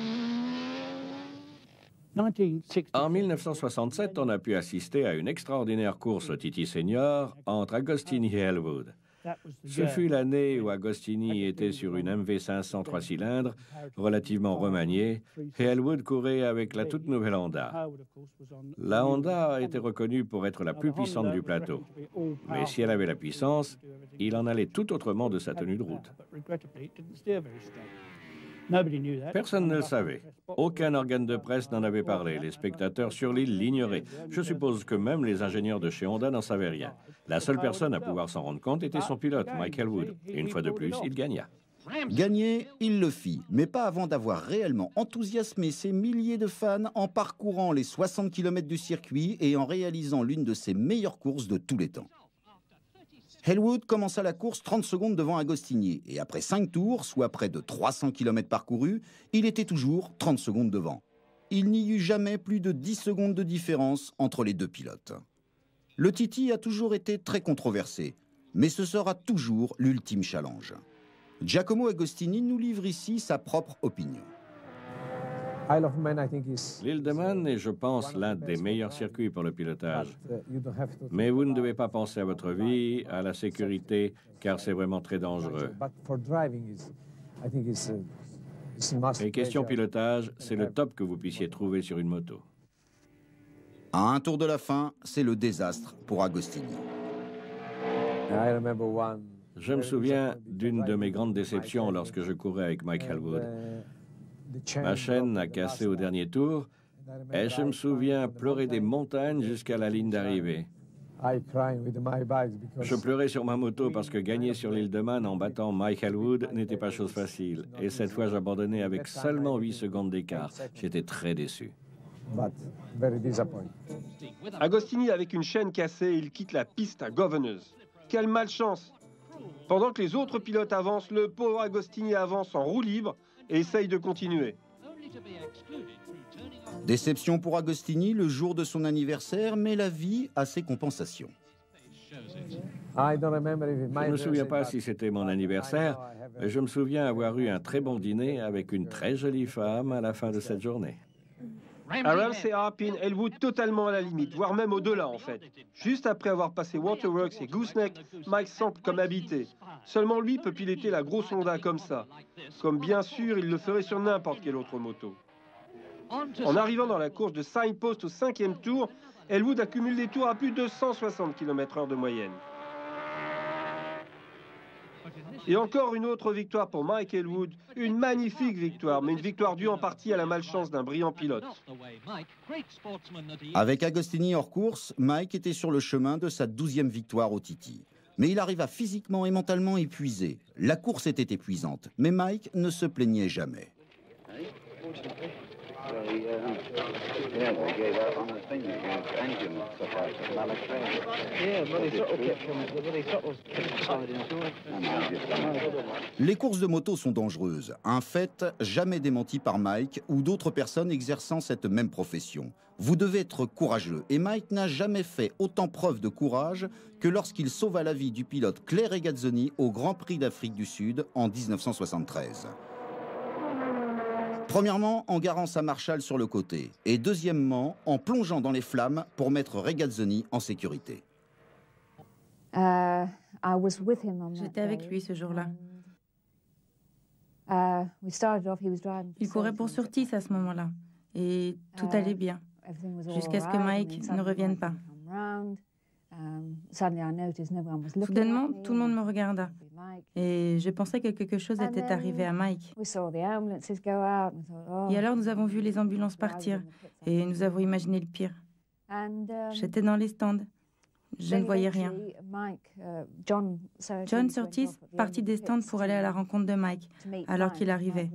En mille neuf cent soixante-sept, on a pu assister à une extraordinaire course au T T Senior entre Agostini et Hellwood. Ce fut l'année où Agostini était sur une M V cinq cents trois cylindres, relativement remaniée, et Hellwood courait avec la toute nouvelle Honda. La Honda a été reconnue pour être la plus puissante du plateau. Mais si elle avait la puissance, il en allait tout autrement de sa tenue de route. Personne ne le savait. Aucun organe de presse n'en avait parlé. Les spectateurs sur l'île l'ignoraient. Je suppose que même les ingénieurs de chez Honda n'en savaient rien. La seule personne à pouvoir s'en rendre compte était son pilote, Mike Hellwood. Et une fois de plus, il gagna. Gagner, il le fit, mais pas avant d'avoir réellement enthousiasmé ses milliers de fans en parcourant les soixante kilomètres du circuit et en réalisant l'une de ses meilleures courses de tous les temps. Hellwood commença la course trente secondes devant Agostini et après cinq tours, soit près de trois cents kilomètres parcourus, il était toujours trente secondes devant. Il n'y eut jamais plus de dix secondes de différence entre les deux pilotes. Le T T a toujours été très controversé, mais ce sera toujours l'ultime challenge. Giacomo Agostini nous livre ici sa propre opinion. L'île de Man est, je pense, l'un des meilleurs circuits pour le pilotage. Mais vous ne devez pas penser à votre vie, à la sécurité, car c'est vraiment très dangereux. Et question pilotage, c'est le top que vous puissiez trouver sur une moto. À un tour de la fin, c'est le désastre pour Agostini. Je me souviens d'une de mes grandes déceptions lorsque je courais avec Mike Hellwood. Ma chaîne a cassé au dernier tour et je me souviens pleurer des montagnes jusqu'à la ligne d'arrivée. Je pleurais sur ma moto parce que gagner sur l'île de Man en battant Mike Hellwood n'était pas chose facile. Et cette fois, j'abandonnais avec seulement huit secondes d'écart. J'étais très déçu. Agostini avec une chaîne cassée, il quitte la piste à Governors. Quelle malchance! Pendant que les autres pilotes avancent, le pauvre Agostini avance en roue libre et essaye de continuer. Déception pour Agostini le jour de son anniversaire, mais la vie a ses compensations. Je ne me souviens pas si c'était mon anniversaire, mais je me souviens avoir eu un très bon dîner avec une très jolie femme à la fin de cette journée. À Ramsey Harpin, Hellwood totalement à la limite, voire même au-delà en fait. Juste après avoir passé Waterworks et Gooseneck, Mike semble comme habité. Seulement lui peut piloter la grosse Honda comme ça. Comme bien sûr, il le ferait sur n'importe quelle autre moto. En arrivant dans la course de Signpost au cinquième tour, Hellwood accumule des tours à plus de cent soixante kilomètres heure de moyenne. Et encore une autre victoire pour Mike Hellwood, une magnifique victoire, mais une victoire due en partie à la malchance d'un brillant pilote. Avec Agostini hors course, Mike était sur le chemin de sa douzième victoire au T T. Mais il arriva physiquement et mentalement épuisé. La course était épuisante, mais Mike ne se plaignait jamais. Les courses de moto sont dangereuses, un fait jamais démenti par Mike ou d'autres personnes exerçant cette même profession. Vous devez être courageux et Mike n'a jamais fait autant preuve de courage que lorsqu'il sauva la vie du pilote Claire Regazzoni au Grand Prix d'Afrique du Sud en mille neuf cent soixante-treize. Premièrement, en garant sa Marshall sur le côté. Et deuxièmement, en plongeant dans les flammes pour mettre Regazzoni en sécurité. J'étais avec lui ce jour-là. Il courait pour Surtees à ce moment-là. Et tout allait bien. Jusqu'à ce que Mike ne revienne pas. Soudainement, tout le monde me regarda. Et je pensais que quelque chose était arrivé à Mike. Et alors nous avons vu les ambulances partir. Et nous avons imaginé le pire. J'étais dans les stands. Je ne voyais rien. John Surtees partit des stands pour aller à la rencontre de Mike, alors qu'il arrivait.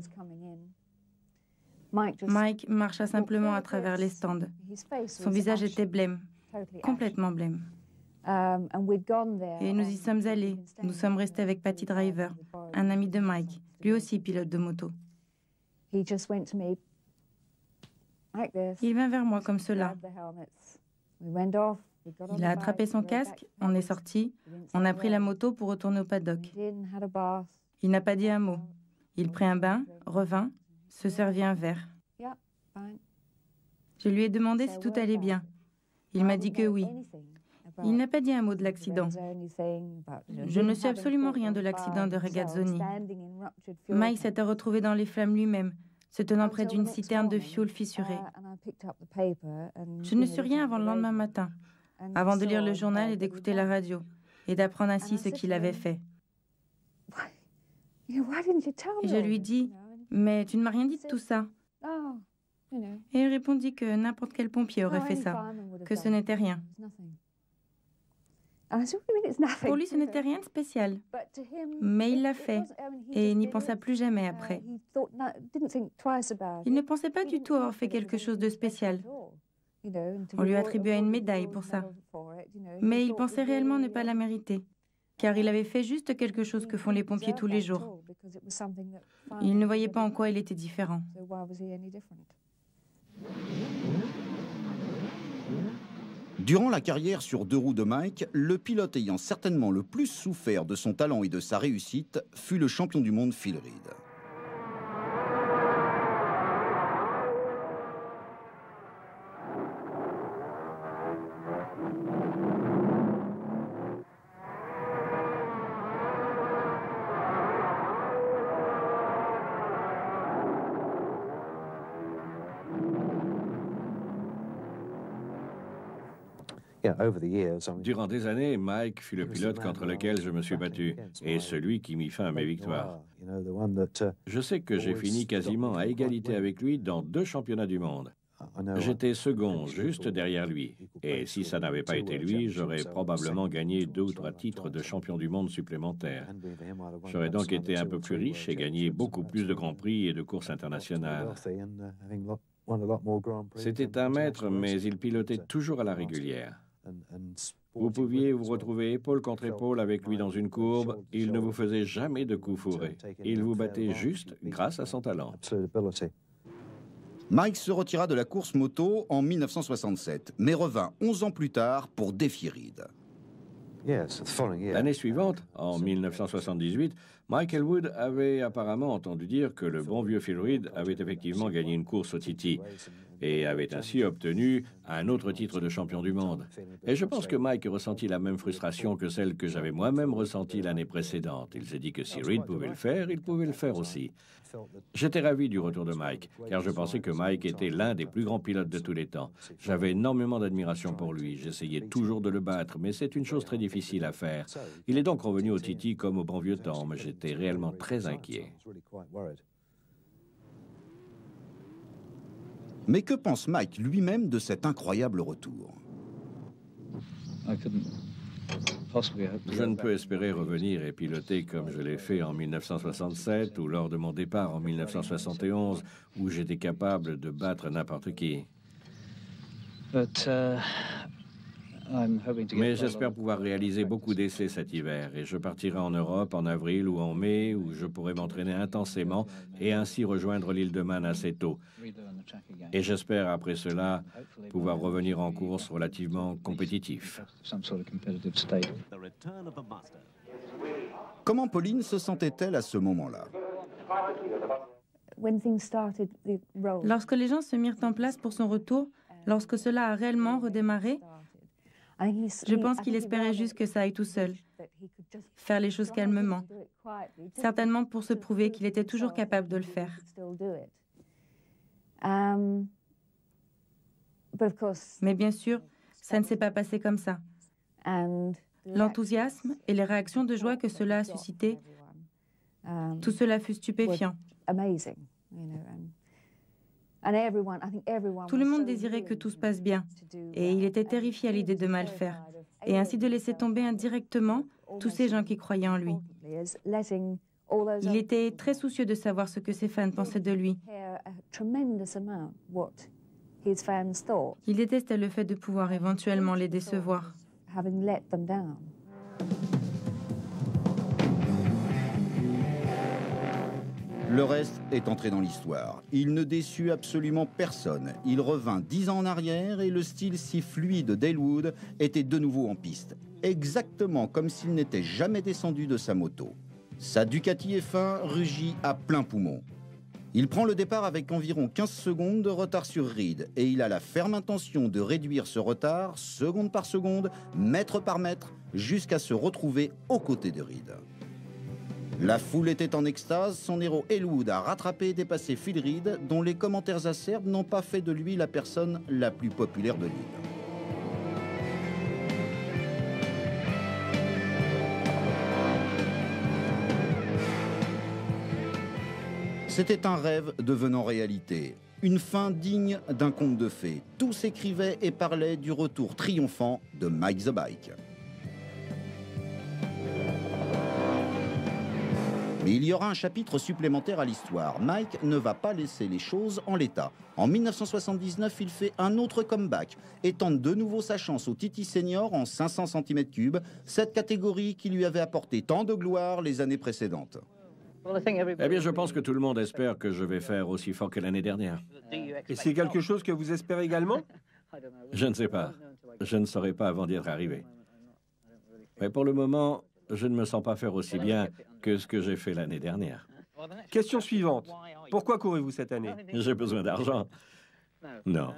Mike marcha simplement à travers les stands. Son visage était blême, complètement blême. Et nous y sommes allés. Nous sommes restés avec Patty Driver, un ami de Mike, lui aussi pilote de moto. Il vint vers moi comme cela. Il a attrapé son casque, on est sorti, on a pris la moto pour retourner au paddock. Il n'a pas dit un mot. Il prit un bain, revint, se servit un verre. Je lui ai demandé si tout allait bien. Il m'a dit que oui. Il n'a pas dit un mot de l'accident. Je ne sais absolument rien de l'accident de Regazzoni. Mike s'était retrouvé dans les flammes lui-même, se tenant près d'une citerne de fioul fissurée. Je ne suis rien avant le lendemain matin, avant de lire le journal et d'écouter la radio, et d'apprendre ainsi ce qu'il avait fait. Et je lui dis, « Mais tu ne m'as rien dit de tout ça ?» Et il répondit que n'importe quel pompier aurait fait ça, que ce n'était rien. Pour lui, ce n'était rien de spécial. Mais il l'a fait, et il n'y pensa plus jamais après. Il ne pensait pas du tout avoir fait quelque chose de spécial. On lui attribua une médaille pour ça. Mais il pensait réellement ne pas la mériter, car il avait fait juste quelque chose que font les pompiers tous les jours. Il ne voyait pas en quoi il était différent. Durant la carrière sur deux roues de Mike, le pilote ayant certainement le plus souffert de son talent et de sa réussite fut le champion du monde Phil Reed. Durant des années, Mike fut le pilote contre lequel je me suis battu et celui qui mit fin à mes victoires. Je sais que j'ai fini quasiment à égalité avec lui dans deux championnats du monde. J'étais second, juste derrière lui. Et si ça n'avait pas été lui, j'aurais probablement gagné deux ou trois titres de champion du monde supplémentaires. J'aurais donc été un peu plus riche et gagné beaucoup plus de grands prix et de courses internationales. C'était un maître, mais il pilotait toujours à la régulière. Vous pouviez vous retrouver épaule contre épaule avec lui dans une courbe. Il ne vous faisait jamais de coups fourrés. Il vous battait juste grâce à son talent. Mike se retira de la course moto en mille neuf cent soixante-sept, mais revint onze ans plus tard pour défier Reed. L'année suivante, en mille neuf cent soixante-dix-huit, Mike Elwood avait apparemment entendu dire que le bon vieux Phil Reed avait effectivement gagné une course au Titi et avait ainsi obtenu un autre titre de champion du monde. Et je pense que Mike ressentit la même frustration que celle que j'avais moi-même ressentie l'année précédente. Il s'est dit que si Reed pouvait le faire, il pouvait le faire aussi. J'étais ravi du retour de Mike, car je pensais que Mike était l'un des plus grands pilotes de tous les temps. J'avais énormément d'admiration pour lui. J'essayais toujours de le battre, mais c'est une chose très difficile à faire. Il est donc revenu au Titi comme au bon vieux temps, mais j'étais réellement très inquiet. Mais que pense Mike lui-même de cet incroyable retour? Je ne peux espérer revenir et piloter comme je l'ai fait en mille neuf cent soixante-sept ou lors de mon départ en mille neuf cent soixante et onze, où j'étais capable de battre n'importe qui. Mais j'espère pouvoir réaliser beaucoup d'essais cet hiver et je partirai en Europe en avril ou en mai où je pourrai m'entraîner intensément et ainsi rejoindre l'île de Man assez tôt. Et j'espère après cela pouvoir revenir en course relativement compétitif. Comment Pauline se sentait-elle à ce moment-là? Lorsque les gens se mirent en place pour son retour, lorsque cela a réellement redémarré, je pense qu'il espérait juste que ça aille tout seul, faire les choses calmement, certainement pour se prouver qu'il était toujours capable de le faire. Mais bien sûr, ça ne s'est pas passé comme ça. L'enthousiasme et les réactions de joie que cela a suscité, tout cela fut stupéfiant. Tout le monde désirait que tout se passe bien, et il était terrifié à l'idée de mal faire, et ainsi de laisser tomber indirectement tous ces gens qui croyaient en lui. Il était très soucieux de savoir ce que ses fans pensaient de lui. Il détestait le fait de pouvoir éventuellement les décevoir. Le reste est entré dans l'histoire. Il ne déçut absolument personne. Il revint dix ans en arrière et le style si fluide d'Elwood était de nouveau en piste. Exactement comme s'il n'était jamais descendu de sa moto. Sa Ducati F un rugit à plein poumon. Il prend le départ avec environ quinze secondes de retard sur Reed et il a la ferme intention de réduire ce retard, seconde par seconde, mètre par mètre, jusqu'à se retrouver aux côtés de Reed. La foule était en extase, son héros Elwood a rattrapé et dépassé Phil Reed, dont les commentaires acerbes n'ont pas fait de lui la personne la plus populaire de l'île. C'était un rêve devenant réalité, une fin digne d'un conte de fées. Tous écrivaient et parlaient du retour triomphant de Mike the Bike. Mais il y aura un chapitre supplémentaire à l'histoire. Mike ne va pas laisser les choses en l'état. En mille neuf cent soixante-dix-neuf, il fait un autre comeback et tente de nouveau sa chance au T T Senior en cinq cents centimètres cubes, cette catégorie qui lui avait apporté tant de gloire les années précédentes. Eh bien, je pense que tout le monde espère que je vais faire aussi fort que l'année dernière. Et c'est quelque chose que vous espérez également? Je ne sais pas. Je ne saurai pas avant d'y être arrivé. Mais pour le moment, je ne me sens pas faire aussi bien que ce que j'ai fait l'année dernière. Question suivante. Pourquoi courez-vous cette année? J'ai besoin d'argent. Non.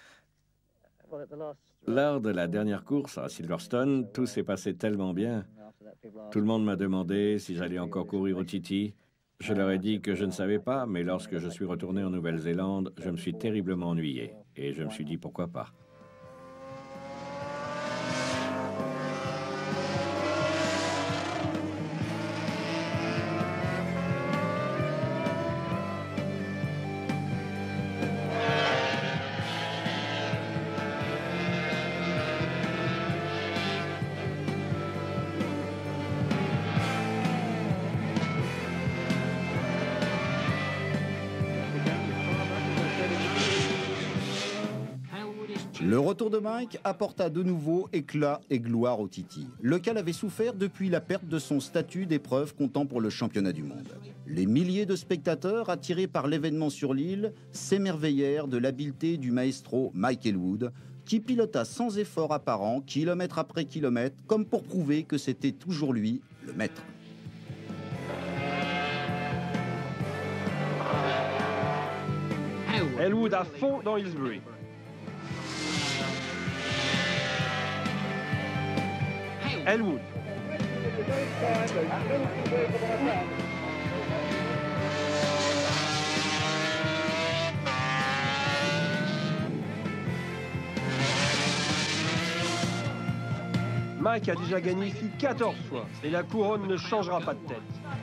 Lors de la dernière course à Silverstone, tout s'est passé tellement bien. Tout le monde m'a demandé si j'allais encore courir au T T. Je leur ai dit que je ne savais pas, mais lorsque je suis retourné en Nouvelle-Zélande, je me suis terriblement ennuyé. Et je me suis dit pourquoi pas. Le retour de Mike apporta de nouveau éclat et gloire au T T, lequel avait souffert depuis la perte de son statut d'épreuve comptant pour le championnat du monde. Les milliers de spectateurs attirés par l'événement sur l'île s'émerveillèrent de l'habileté du maestro Mike Elwood, qui pilota sans effort apparent, kilomètre après kilomètre, comme pour prouver que c'était toujours lui, le maître. Elwood à fond dans Hillsbury. Elwood. Mike a déjà gagné ici quatorze fois et la couronne ne changera pas de tête.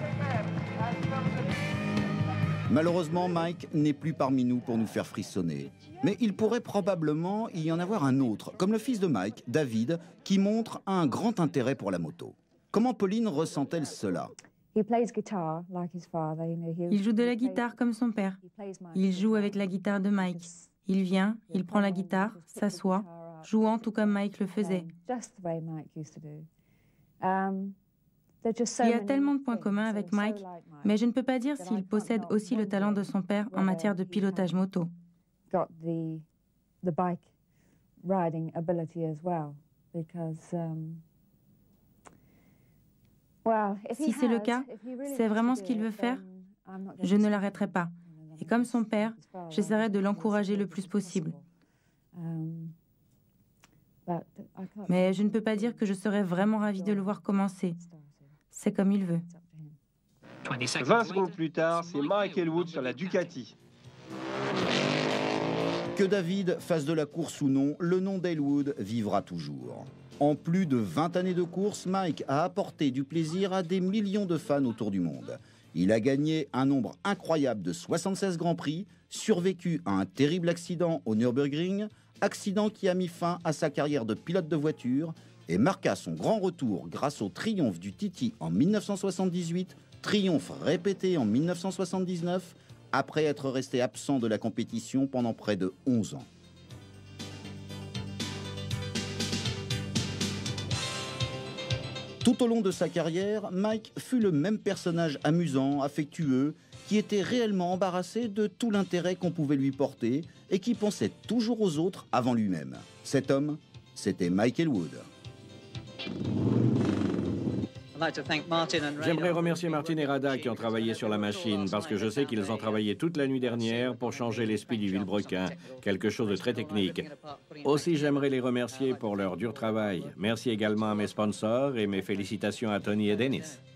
Malheureusement, Mike n'est plus parmi nous pour nous faire frissonner. Mais il pourrait probablement y en avoir un autre, comme le fils de Mike, David, qui montre un grand intérêt pour la moto. Comment Pauline ressent-elle cela? Il joue de la guitare comme son père. Il joue avec la guitare de Mike. Il vient, il prend la guitare, s'assoit, jouant tout comme Mike le faisait. Il y a tellement de points communs avec Mike, mais je ne peux pas dire s'il possède aussi le talent de son père en matière de pilotage moto. Si c'est le cas, c'est vraiment ce qu'il veut faire, je ne l'arrêterai pas. Et comme son père, j'essaierai de l'encourager le plus possible. Mais je ne peux pas dire que je serais vraiment ravie de le voir commencer. C'est comme il veut. vingt secondes plus tard, c'est Mike Elwood sur la Ducati. Que David fasse de la course ou non, le nom d'Elwood vivra toujours. En plus de vingt années de course, Mike a apporté du plaisir à des millions de fans autour du monde. Il a gagné un nombre incroyable de soixante-seize Grands Prix, survécu à un terrible accident au Nürburgring, accident qui a mis fin à sa carrière de pilote de voiture et marqua son grand retour grâce au triomphe du Titi en mille neuf cent soixante-dix-huit, triomphe répété en mille neuf cent soixante-dix-neuf, après être resté absent de la compétition pendant près de onze ans. Tout au long de sa carrière, Mike fut le même personnage amusant, affectueux, qui était réellement embarrassé de tout l'intérêt qu'on pouvait lui porter et qui pensait toujours aux autres avant lui-même. Cet homme, c'était Mike Elwood. J'aimerais remercier Martin et Rada qui ont travaillé sur la machine parce que je sais qu'ils ont travaillé toute la nuit dernière pour changer l'esprit du vilebrequin, quelque chose de très technique. Aussi, j'aimerais les remercier pour leur dur travail. Merci également à mes sponsors et mes félicitations à Tony et Dennis.